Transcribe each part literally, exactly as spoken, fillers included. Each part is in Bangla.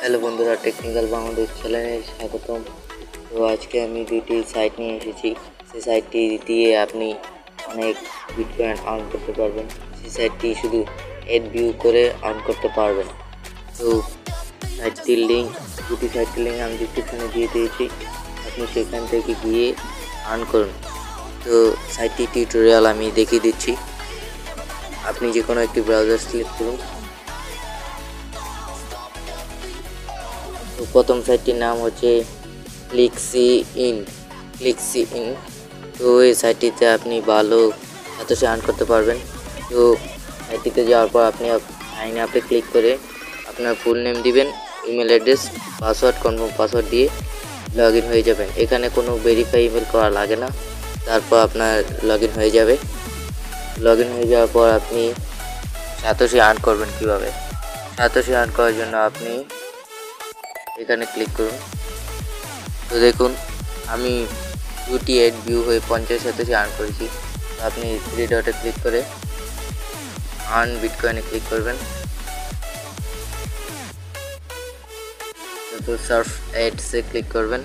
হ্যালো বন্ধুরা, টেকনিক্যাল বাংলাদেশ চ্যানেলে স্বাগতম। তো আজকে আমি দুইটি সাইট নিয়ে এসেছি। সেই সাইটটি দিয়ে আপনি অনেক বিটকয়েন আর্ন করতে পারবেন। সেই সাইটটি শুধু এড ভিউ করে আর্ন করতে পারবেন। তো সাইটটির লিঙ্ক দুটি সাইটটির লিঙ্ক আমি ডিসক্রিপশনে দিয়ে দিয়েছি, আপনি সেখান থেকে গিয়ে আর্ন করুন। তো সাইটটি টিউটোরিয়াল আমি দেখিয়ে দিচ্ছি। আপনি যে কোনো একটি ব্রাউজার সিলেক্ট করুন। তো প্রথম সাইটটির নাম হচ্ছে ক্লিকসি ইন ক্লিকসি ইন তো এই সাইটটিতে আপনি ভালো সাতোশি আর্ন করতে পারবেন। তো সাইটটিতে যাওয়ার পর আপনি সাইন আপে ক্লিক করে আপনার ফুল নেম দিবেন, email address, password, confirm password দিয়ে লগ ইন হয়ে যাবেন। এখানে কোনো ভেরিফাই ইমেল করা লাগে না। তারপর আপনার লগ ইন হয়ে যাবে। লগ ইন হয়ে যাওয়ার পর আপনি সাতোশি আর্ন করবেন। কিভাবে সাতোশি আর্ন করার জন্য আপনি এখানে ক্লিক করুন। তো দেখুন আমি দুটি এড ভিউ হয়ে পঞ্চাশ সাতোশি আর্ন করেছি। তো আপনি থ্রি ডটে ক্লিক করে আর্ন বিটকয়েনে ক্লিক করবেন। তো সার্ফ অ্যাডসে ক্লিক করবেন।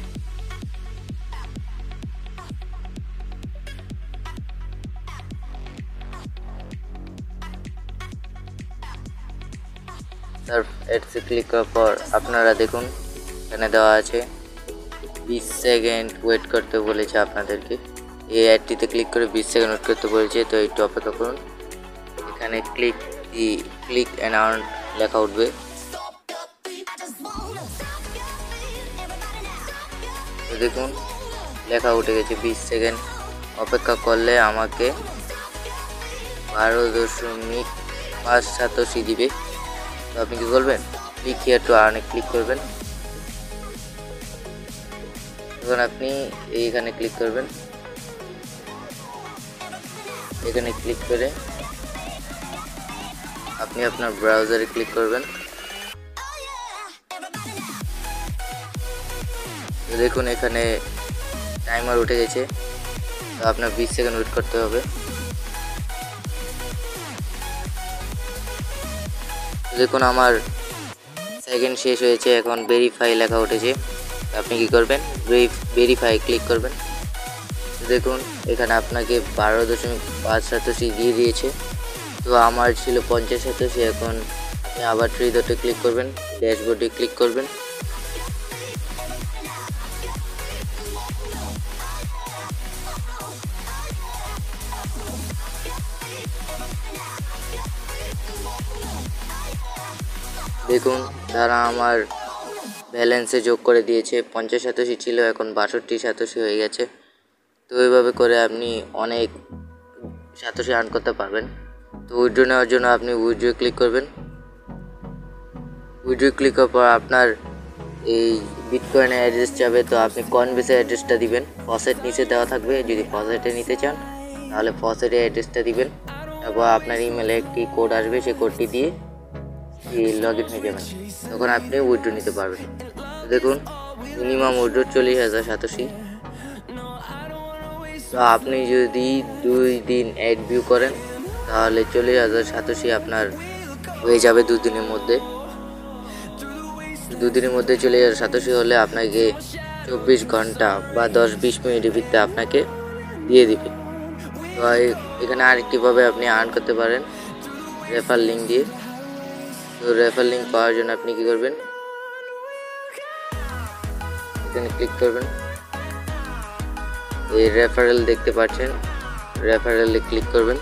সার্ফ অ্যাডসে ক্লিক করার পর আপনারা দেখুন এখানে দেওয়া আছে বিশ সেকেন্ড ওয়েট করতে বলেছে আপনাদেরকে। এই অ্যাডটিতে ক্লিক করে বিশ সেকেন্ড ওয়েট করতে বলেছে। তো একটু অপেক্ষা করুন। এখানে click the click and earn লেখা উঠবে। তো দেখুন লেখা উঠে গেছে। বিশ সেকেন্ড অপেক্ষা করলে আমাকে বারো দশমিক পাঁচ সাতোশি দিবে। তো আপনি কী করবেন, ক্লিক হিয়ার টু আর্নে ক্লিক করবেন। তখন আপনি এইখানে ক্লিক করবেন। এখানে ক্লিক করে আপনি আপনার ব্রাউজারে ক্লিক করবেন। তো দেখুন এখানে টাইমার উঠে গেছে। তো আপনার বিশ সেকেন্ড ওয়েট করতে হবে। দেখুন আমার সেকেন্ড শেষ হয়েছে। এখন ভেরিফাই লেখা উঠেছে। আপনি কি করবেন, ভেরিফাই ক্লিক করবেন। দেখুন এখানে আপনাকে বারো দশমিক পাঁচ সাতোশি দিয়ে দিয়েছে। তো আমার ছিল পঞ্চাশ সাতোশি। এখন আপনি আবার থ্রি ডটে ক্লিক করবেন, ড্যাশবোর্ডে ক্লিক করবেন। দেখুন তারা আমার ব্যালেন্সে যোগ করে দিয়েছে। পঞ্চাশ সাতোশি ছিল, এখন বাষট্টি সাতোশি হয়ে গেছে। তো এইভাবে করে আপনি অনেক সাতোশি আর্ন করতে পারবেন। তো উইথড্র নেওয়ার জন্য আপনি উইথড্র ক্লিক করবেন। উইথড্র ক্লিক করার পর আপনার এই বিটকয়েনের অ্যাড্রেস যাবে। তো আপনি কয়েনবেসের অ্যাড্রেসটা দিবেন। ফসেট নিচে দেওয়া থাকবে। যদি ফসেটে নিতে চান তাহলে ফসেটের অ্যাড্রেসটা দিবেন। তারপর আপনার ইমেলে একটি কোড আসবে, সেই কোডটি দিয়ে লগ ইন হয়ে যাবেন। তখন আপনি উইথড্র নিতে পারবেন। দেখুন মিনিমাম উইথড্র চল্লিশ হাজার সাতোশি। তো আপনি যদি দুই দিন অ্যাড ভিউ করেন তাহলে চল্লিশ হাজার সাতোশি আপনার হয়ে যাবে দুদিনের মধ্যে। দুদিনের মধ্যে চল্লিশ হাজার সাতোশি হলে আপনাকে চব্বিশ ঘন্টা বা দশ বিশ মিনিটের ভিতরে আপনাকে দিয়ে দিবে। তো এখানে আরেকটিভাবে আপনি আর্ন করতে পারেন রেফার লিঙ্ক দিয়ে। তো রেফার লিঙ্ক পাওয়ার জন্য আপনি কি করবেন, এখানে ক্লিক করবেন। এই রেফারেল দেখতে পাচ্ছেন, রেফারেলে ক্লিক করবেন।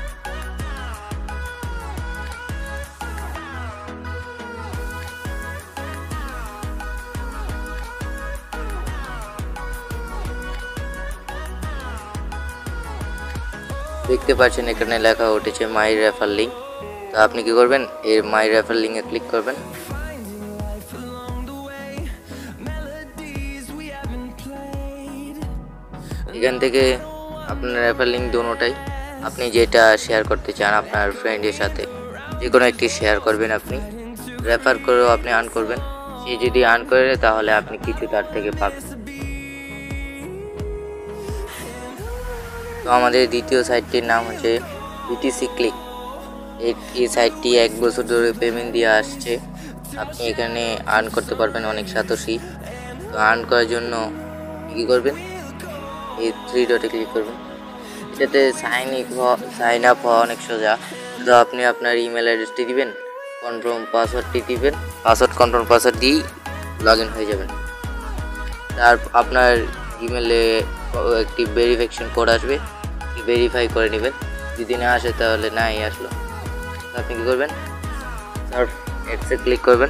দেখতে পাচ্ছেন এখানে লেখা উঠেছে মাই রেফার লিঙ্ক। তো আপনি কি করবেন, এই মাই রেফার লিঙ্কে ক্লিক করবেন। এখান থেকে আপনার রেফার লিঙ্ক দোনোটাই আপনি যেটা শেয়ার করতে চান আপনার ফ্রেন্ডের সাথে যে কোনো একটি শেয়ার করবেন। আপনি রেফার করেও আপনি আর্ন করবেন। সে যদি আর্ন করে তাহলে আপনি কিছু তার থেকে পাবেন। তো আমাদের দ্বিতীয় সাইটটির নাম হচ্ছে বিটিসি ক্লিক। এই সাইটটি এক বছর ধরে পেমেন্ট দিয়ে আসছে। আপনি এখানে আর্ন করতে পারবেন অনেক সাতোশি। তো আর্ন করার জন্য কী করবেন, এই থ্রি ডটে ক্লিক করবেন। এটাতে সাইন সাইন আপ হওয়া অনেক সোজা। তো আপনি আপনার ইমেল অ্যাড্রেসটি দিবেন, কনফার্ম পাসওয়ার্ডটি দিবেন, পাসওয়ার্ড কনফার্ম পাসওয়ার্ড দিয়েই লগ ইন হয়ে যাবেন। তার আপনার ইমেলে একটি ভেরিফিকেশন কোড আসবে, ভেরিফাই করে নেবেন। যদি না আসে তাহলে নাই আসলো। তো আপনি কী করবেন, সার্ফ এক্সে ক্লিক করবেন।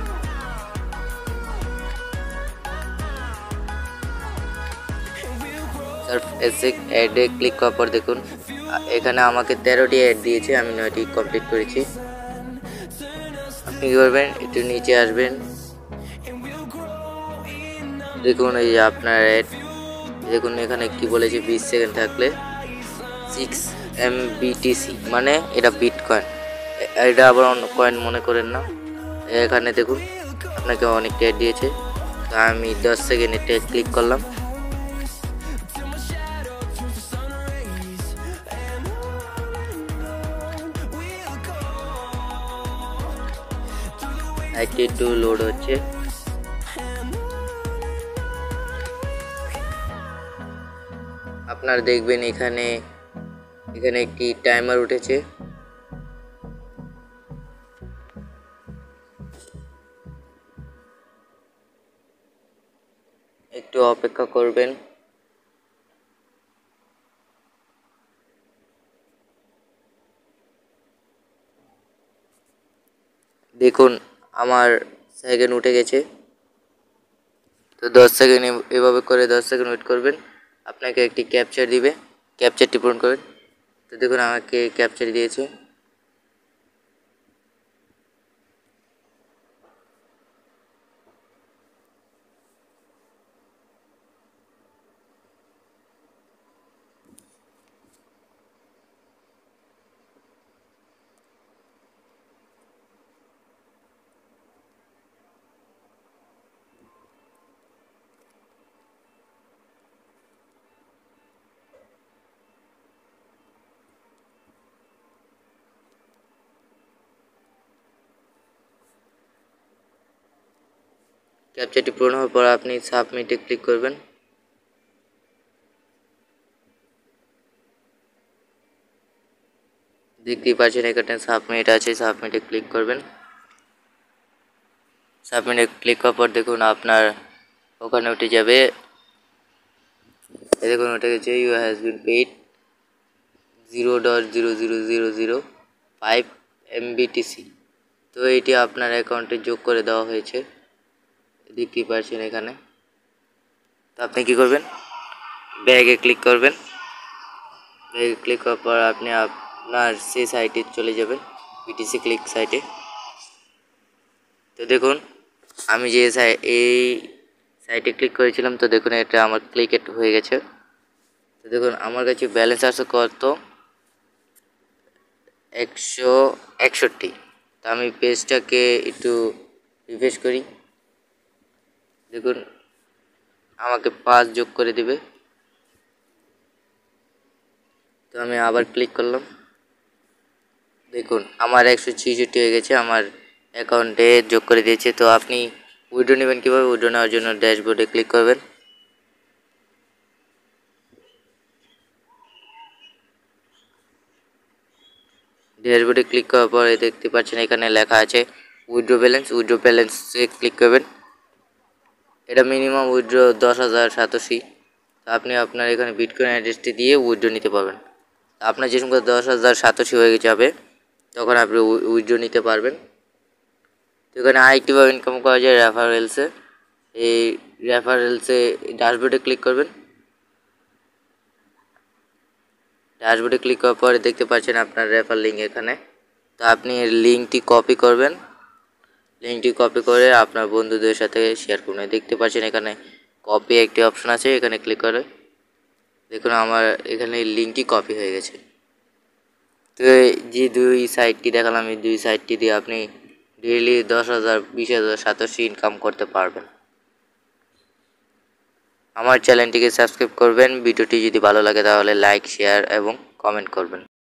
সার্ফ এক্সে অ্যাডে ক্লিক করার পর দেখুন এখানে আমাকে তেরোটি অ্যাড দিয়েছে, আমি নয়টি কমপ্লিট করেছি। আপনি কী করবেন, একটু নিচে আসবেন, দেখুন এই যে আপনার অ্যাড, দেখুন এখানে কি বলেছে বিশ সেকেন্ড থাকলে সিক্স এম বিটিসি, মানে এটা বিটকয়েন, এটা আবার অন্য কয়েন মনে করেন না। এখানে দেখুন আপনাকে অনেকটা অ্যাড দিয়েছে। তো আমি দশ সেকেন্ড এটা ক্লিক করলাম। একটু লোড হচ্ছে। আপনার দেখবেন এখানে এখানে একটি টাইমার উঠেছে। একটু অপেক্ষা করবেন। দেখুন আমার সেকেন্ড উঠে গেছে। তো দশ সেকেন্ড এভাবে করে দশ সেকেন্ড ওয়েট করবেন। আপনাকে একটি ক্যাপচার দিবে, ক্যাপচারটি পূরণ করবেন। তো দেখুন আমাকে ক্যাপচার দিয়েছে। ক্যাপচারটি পূরণ হওয়ার পর আপনি সাবমিটে ক্লিক করবেন। দেখতেই পাচ্ছেন এখানে সাবমিট আছে, সাবমিটে ক্লিক করবেন। সাবমিটে ক্লিক করার পর দেখুন আপনার ওখানে উঠে যাবে, দেখুন উঠে গেছে you has been paid zero dot zero zero zero zero five mBTC. তো এটি আপনার অ্যাকাউন্টে যোগ করে দেওয়া হয়েছে, দেখতেই পাচ্ছেন এখানে। তো আপনি কী করবেন, ব্যাগে ক্লিক করবেন। ব্যাগে ক্লিক করার পর আপনি আপনার সেই সাইটে চলে যাবেন, বিটিসি ক্লিক সাইটে। তো দেখুন আমি যে এই সাইটে ক্লিক করেছিলাম, তো দেখুন এটা আমার ক্লিক হয়ে গেছে। তো দেখুন আমার কাছে ব্যালেন্স আছে কত, একশো একষট্টি। তো আমি পেজটাকে একটু রিফ্রেশ করি, দেখুন আমাকে পাঁচ যোগ করে দিবে। তো আমি আবার ক্লিক করলাম, দেখুন আমার একশো ছিষট্টি হয়ে গেছে, আমার অ্যাকাউন্টে যোগ করে দিয়েছে। তো আপনি উইড্রো নেবেন কীভাবে, উইড্রো নেওয়ার জন্য ড্যাশবোর্ডে ক্লিক করবেন। ড্যাশবোর্ডে ক্লিক করার পরে দেখতে পাচ্ছেন এখানে লেখা আছে উইড্রো ব্যালেন্স, উইড্রো ব্যালেন্সে ক্লিক করবেন। এটা মিনিমাম উইড্রো দশ হাজার সাতোশি। আপনি আপনার এখানে বিটকয়েন অ্যাড্রেসটি দিয়ে উইড্রো নিতে পারবেন। আপনার যে সংখ্যা দশ হাজার সাতোশি হয়ে যাবে তখন আপনি উইড্রো নিতে পারবেন। তো এখানে আরেকটিভাবে ইনকাম করা যায় রেফারেলসে। এই রেফারেলসে ড্যাশবোর্ডে ক্লিক করবেন। ড্যাশবোর্ডে ক্লিক করার পরে দেখতে পাচ্ছেন আপনার রেফার লিঙ্ক এখানে। তো আপনি লিঙ্কটি কপি করবেন, লিঙ্কটি কপি করে আপনার বন্ধুদের সাথে শেয়ার করুন। দেখতে পাচ্ছেন এখানে কপি একটি অপশন আছে, এখানে ক্লিক করে দেখুন আমার এখানে লিঙ্কটি কপি হয়ে গেছে। তো যে দুই সাইটটি দেখালাম, এই দুই সাইটটি দিয়ে আপনি ডেইলি দশ হাজার বিশ হাজার সাতাশি ইনকাম করতে পারবেন। আমার চ্যানেলটিকে সাবস্ক্রাইব করবেন। ভিডিওটি যদি ভালো লাগে তাহলে লাইক, শেয়ার এবং কমেন্ট করবেন।